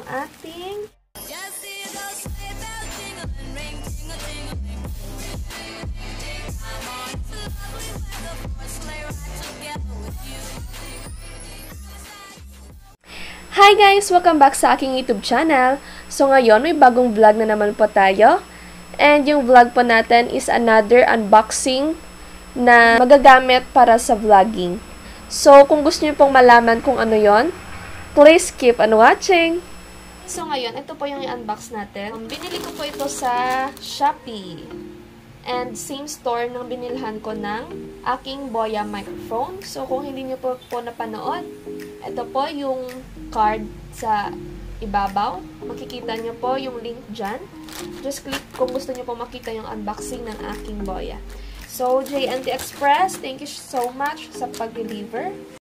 ating Hi guys! Welcome back sa aking YouTube channel. So ngayon, may bagong vlog na naman po tayo. And yung vlog po natin is another unboxing na magagamit para sa vlogging. So kung gusto niyo pong malaman kung ano yon, please keep on watching! So ngayon, ito po yung i-unbox natin. Binili ko po ito sa Shopee. And same store nang binilhan ko ng aking Boya microphone. So kung hindi niyo po napanood, ito po yung card sa ibabaw. Makikita nyo po yung link dyan. Just click kung gusto nyo po makita yung unboxing ng aking Boya. So, JNT Express, thank you so much sa pag-deliver.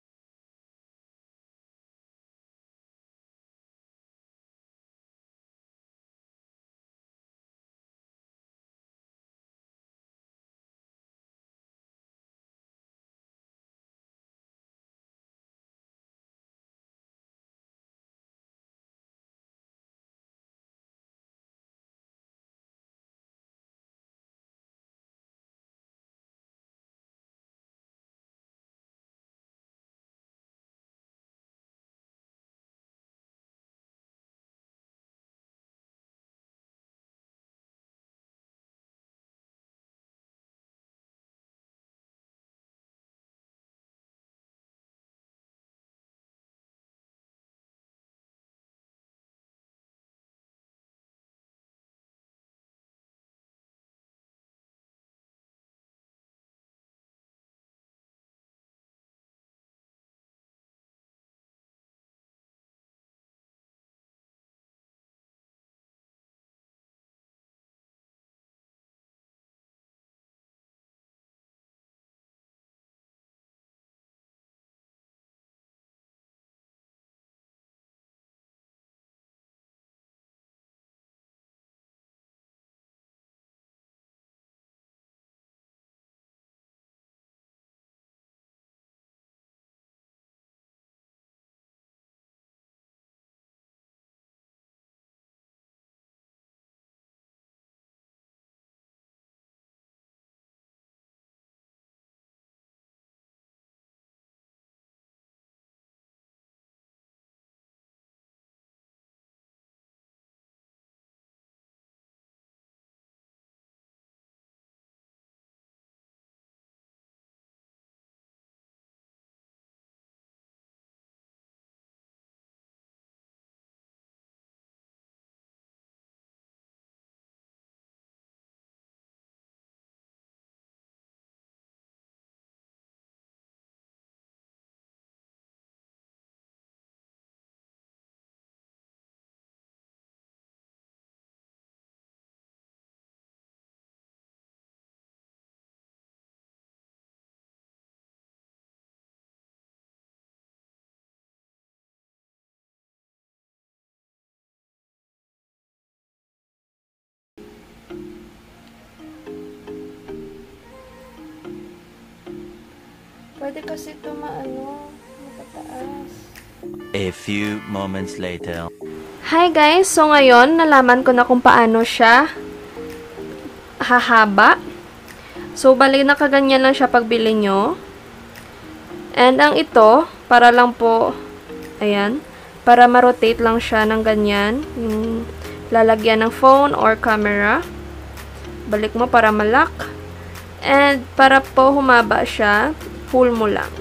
Pwede kasi ito matataas. A few moments later. Hi guys! So ngayon, nalaman ko na kung paano siya hahaba. So, bali nakaganyan lang siya pagbili nyo. And ang ito, para lang po, ayan, para ma-rotate lang siya ng ganyan. Yung lalagyan ng phone or camera. Balik mo para ma-lock. And para po humaba siya, pull mo lang.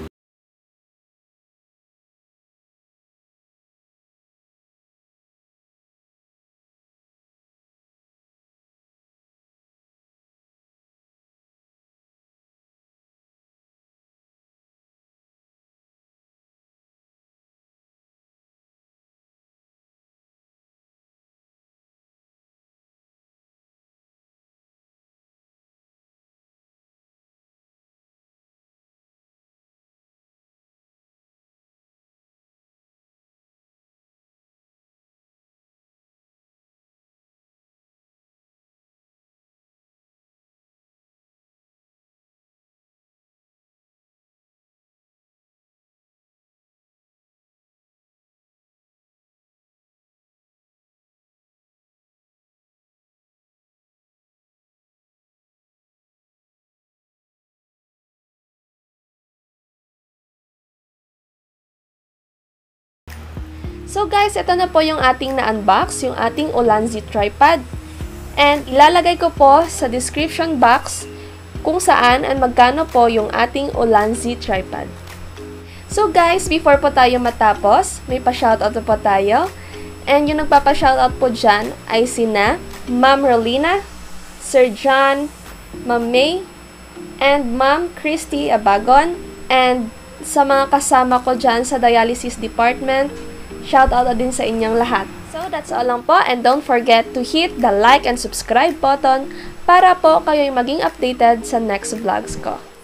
So guys, ito na po yung ating na-unbox, yung ating Ulanzi tripod. And ilalagay ko po sa description box kung saan at magkano po yung ating Ulanzi tripod. So guys, before po tayo matapos, may pa-shoutout po tayo. And yung nagpapa-shoutout po dyan ay sina Ma'am Rolina, Sir John, Ma'am May, and Ma'am Christy Abagon. And sa mga kasama ko dyan sa dialysis department, shoutout din sa inyong lahat. So that's all lang po, and don't forget to hit the like and subscribe button para po kayo'y maging updated sa next vlogs ko.